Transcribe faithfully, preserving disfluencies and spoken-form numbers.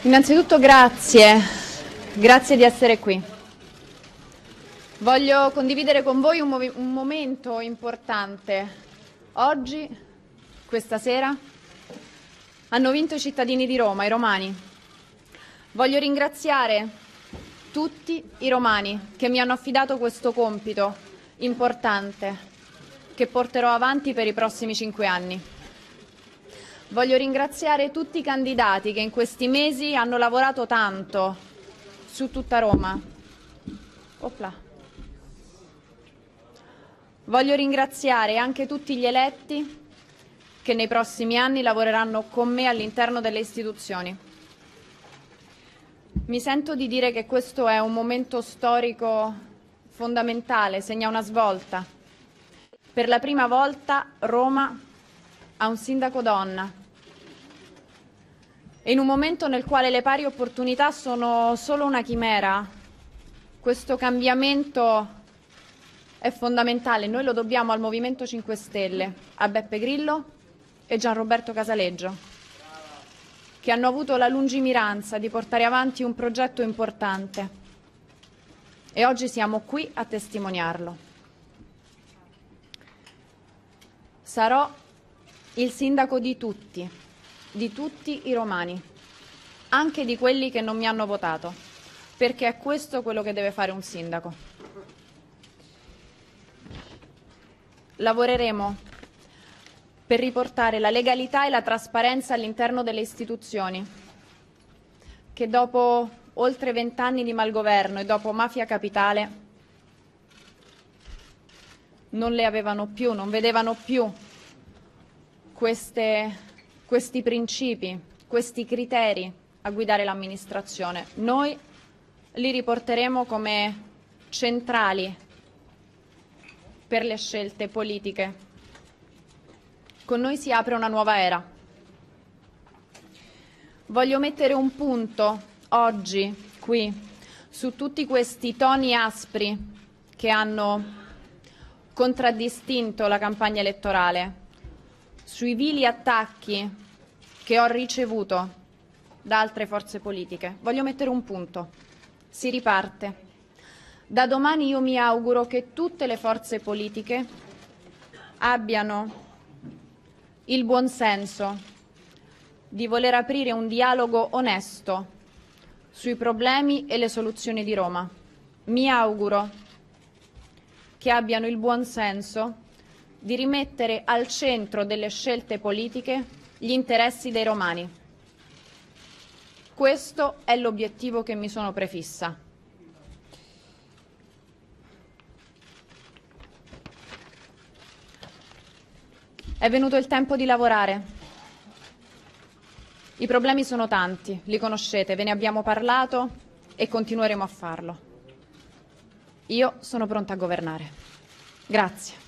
Innanzitutto grazie, grazie di essere qui. Voglio condividere con voi un, un momento importante. Oggi, questa sera, hanno vinto i cittadini di Roma, i romani. Voglio ringraziare tutti i romani che mi hanno affidato questo compito importante che porterò avanti per i prossimi cinque anni. Voglio ringraziare tutti i candidati che in questi mesi hanno lavorato tanto su tutta Roma. Opla. Voglio ringraziare anche tutti gli eletti che nei prossimi anni lavoreranno con me all'interno delle istituzioni. Mi sento di dire che questo è un momento storico fondamentale, segna una svolta. Per la prima volta Roma ha un sindaco donna. E in un momento nel quale le pari opportunità sono solo una chimera, questo cambiamento è fondamentale. Noi lo dobbiamo al Movimento cinque Stelle, a Beppe Grillo e Gianroberto Casaleggio, che hanno avuto la lungimiranza di portare avanti un progetto importante. E oggi siamo qui a testimoniarlo. Sarò il sindaco di tutti, di tutti i romani, anche di quelli che non mi hanno votato, perché è questo quello che deve fare un sindaco. Lavoreremo per riportare la legalità e la trasparenza all'interno delle istituzioni, che dopo oltre vent'anni di malgoverno e dopo Mafia Capitale non le avevano più, non vedevano più queste questi principi, questi criteri a guidare l'amministrazione. Noi li riporteremo come centrali per le scelte politiche. Con noi si apre una nuova era. Voglio mettere un punto oggi, qui, su tutti questi toni aspri che hanno contraddistinto la campagna elettorale, sui vili attacchi che ho ricevuto da altre forze politiche. Voglio mettere un punto. Si riparte. Da domani io mi auguro che tutte le forze politiche abbiano il buon senso di voler aprire un dialogo onesto sui problemi e le soluzioni di Roma. Mi auguro che abbiano il buon senso di rimettere al centro delle scelte politiche gli interessi dei romani. Questo è l'obiettivo che mi sono prefissa. È venuto il tempo di lavorare. I problemi sono tanti, li conoscete, ve ne abbiamo parlato e continueremo a farlo. Io sono pronta a governare. Grazie.